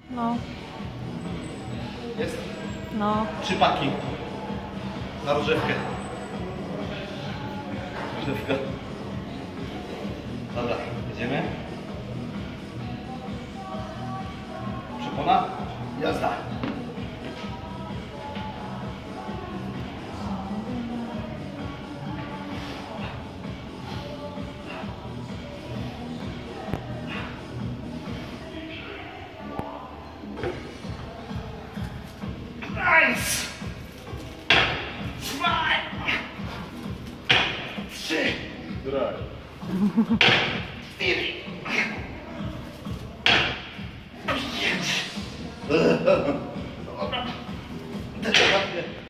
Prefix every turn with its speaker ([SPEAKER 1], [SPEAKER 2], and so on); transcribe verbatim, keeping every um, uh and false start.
[SPEAKER 1] No.
[SPEAKER 2] Jest?
[SPEAKER 1] No.
[SPEAKER 2] Trzy paki. Na rozrzewkę. Rozrzewka. Dobra, jedziemy. Przepona? Jazda. Nice! Dwa! Trzy! Cztery!